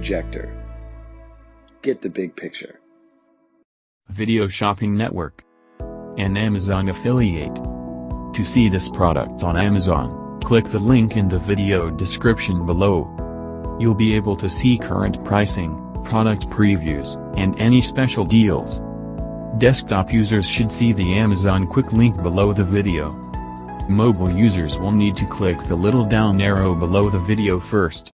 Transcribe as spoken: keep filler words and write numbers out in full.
projector. Get the big picture. Video Shopping Network. An Amazon affiliate. To see this product on Amazon, click the link in the video description below. You'll be able to see current pricing, product previews, and any special deals. Desktop users should see the Amazon quick link below the video. Mobile users will need to click the little down arrow below the video first.